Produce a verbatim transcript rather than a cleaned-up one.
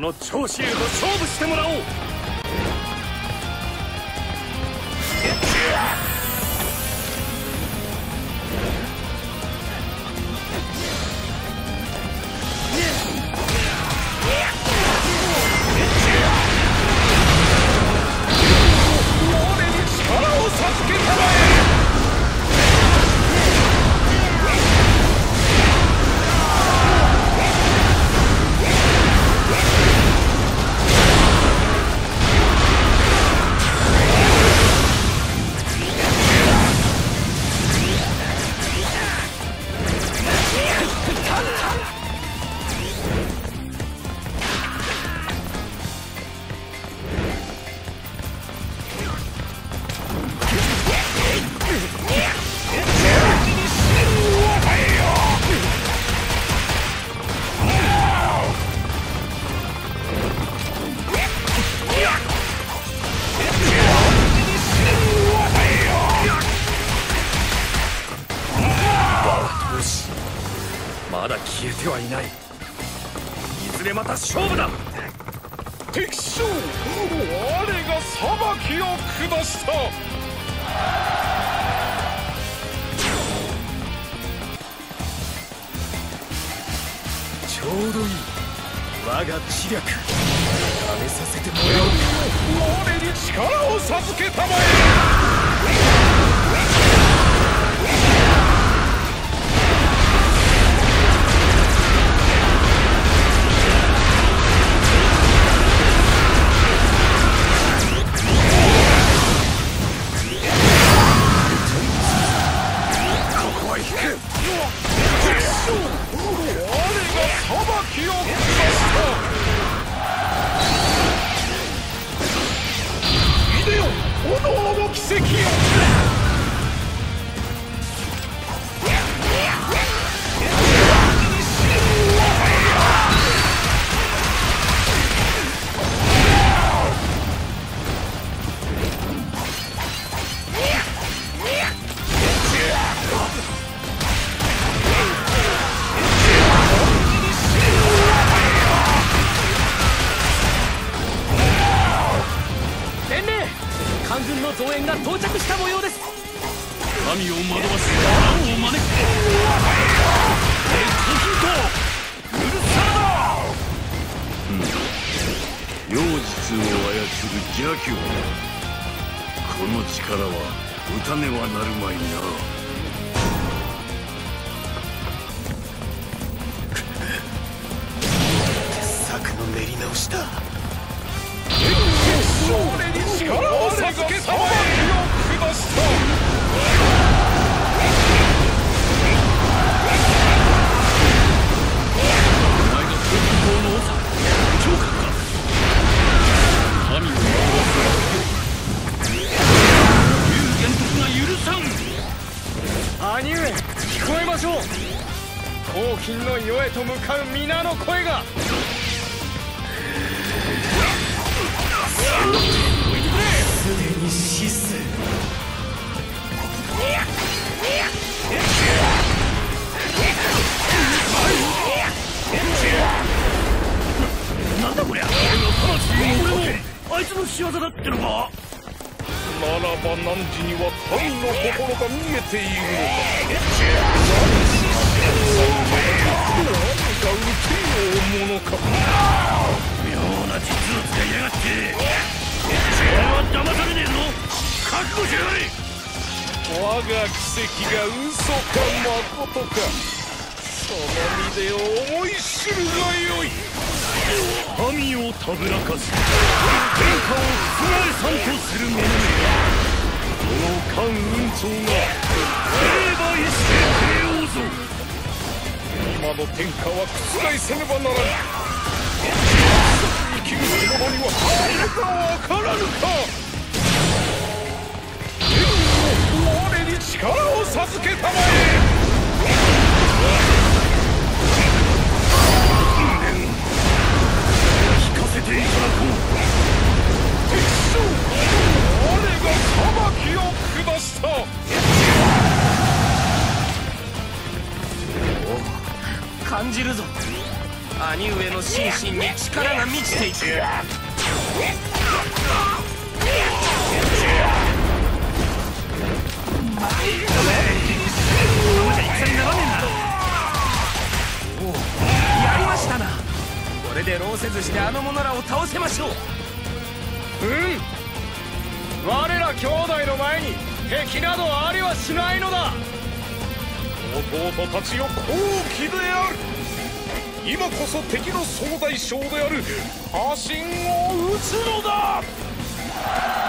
の長州と勝負してもらおう。まだ消えてはいない。いずれまた勝負だ。 敵将、我が裁きを下した。 ちょうどいい。我が知略試させてもらう。 我に力を授けたまえ。奇跡よ。 官軍の増援が到着した模様です。神を惑わす乱を招くレッドヒートウルサラダ。 妖術を操る邪気を。この力は打たねばなるまいな。 策の練り直しだ。 俺に力を授けたまえ。を下した。 お前が天候の長かった。神を惑わす有限徳が許さん。 兄上、聞こえましょう。黄金の世へと向かう皆の声が。 すでに死す。なんだこりゃ。あいつの仕業だってのか。ならば何時には民の心が見えているのか。何が受けようものか。 妙な実を使いやがって。俺は騙されねえぞ。覚悟しやがれ。 我が奇跡が嘘か誠か。その身で思い知るがよい。 神をたぶらかす天下を覆さんとする者め。この関雲長が成敗してくれようぞ。 今の天下は覆せねばならぬ。生きる者にはそれがわからぬか。我に力を授けたまえ。 聞かせていただこう。 敵将、我が裁きを下した。 感じるぞ。 兄上の心身に力が満ちていく。やりましたな。これで労せずしてあの者らを倒せましょう。 うん、我ら兄弟の前に敵などありはしないのだ。弟たちよ、好機である。今こそ敵の総大将である家臣を討つのだ。